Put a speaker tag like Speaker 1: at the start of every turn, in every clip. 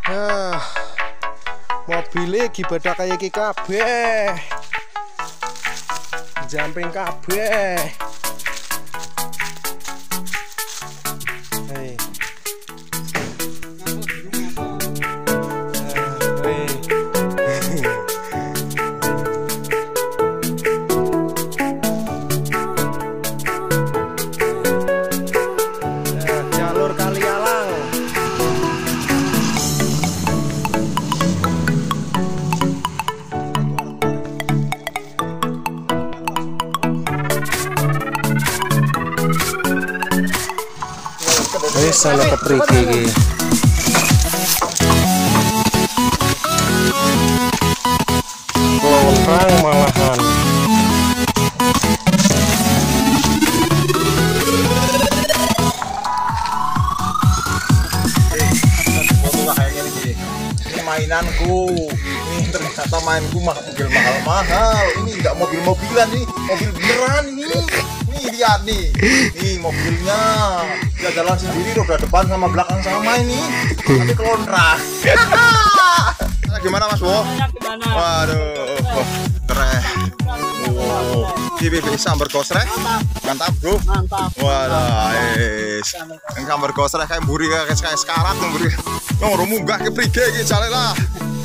Speaker 1: Mobilnya gibadah kayak iki kabeh. Jumping kabeh. Hei. Jalur Kalialang. Salah kepriki iki. Lontrang malahan.
Speaker 2: Ini mainanku. Ini ternyata mainku mobil mahal-mahal. Ini enggak mobil-mobilan nih, mobil beneran ini. Nih lihat nih. Nih mobilnya. Dia jalan sendiri, roda depan sama belakang sama ini. Tapi kontrak. Gimana Mas Bo? Waduh, keren. Oh, ini sambar gosrek. Mantap, Bro.
Speaker 3: Mantap.
Speaker 2: Waduh, yang sambar gosrek kayak mburi kayak sekarat mburi. Yang munggah ke prige iki jale lah.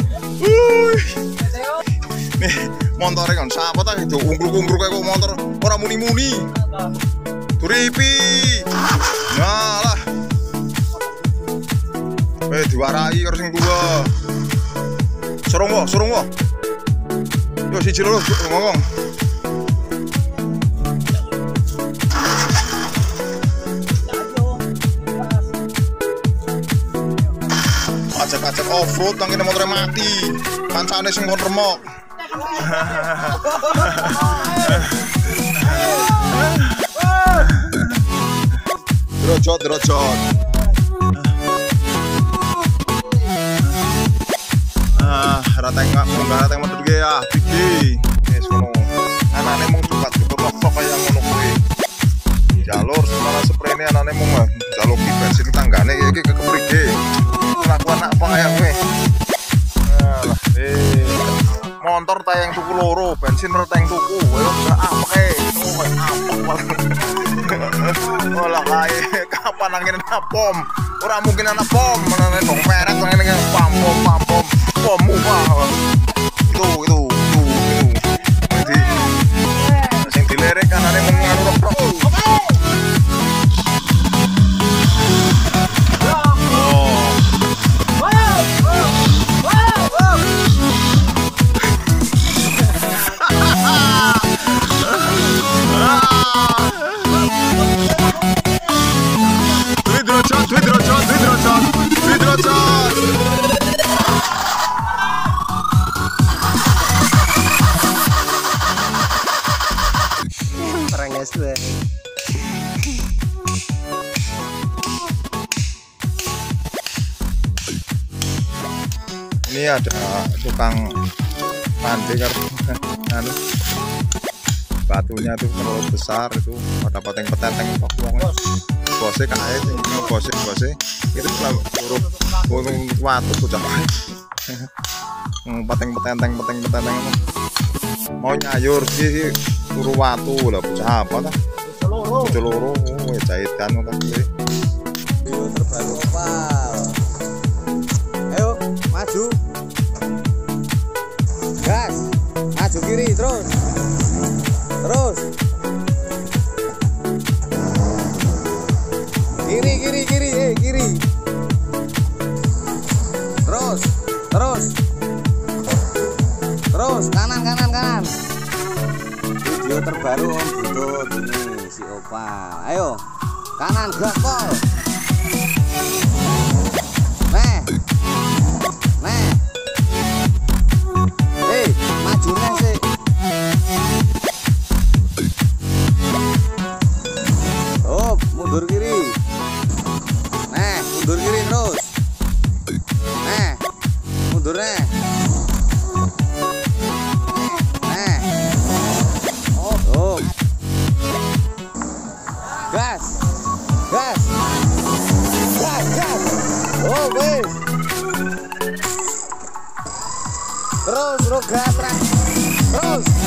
Speaker 2: Nih, montore kan sapa ta itu ungkruk-ungkruk kayak motor ora muni-muni. Turipi. Nah lah. Diwarai karo sing tuwa. Sorong wo. Yo siji loro ngomong. Ajak-ajak off-road nang kene motore mati. Kancane sing kon remok. Derojot. Rateng motor ge ya, iki. Wis ngono. Anane mung cukup kaya ngono kuwi. Jalur semana sprene anane mung jalur ki bensin tanggane iki keprige. Kelakuan nak apa kaya kowe. Alah, motor tayang tuku loro, bensin reteng tuku. Yo gak apake. Olah kae kapan angin pom. Ora mungkin ana pom, menane dong merek ngene pom. Pom mah. Itu. Jadi sing dilerek kanane mung ngaru rok. Ini ada tukang mandi kan batunya tuh terlalu besar itu ada peteng-peteng bosnya kae bosnya itu huruf waktu bocah peteng-peteng mau nyayur sih turu watu lah bocah apa lah bocah loro jahitan kan video terbaru opal. Ayo maju gas, maju kiri terus kiri terus kanan video terbaru Om Butut ini si Opal. Ayo kanan gaspol. Maju sih. Oh, mundur kiri. Mundur kiri terus. Mundur Oh. Gas. Oh, wes.
Speaker 1: Terus bro, gas terus.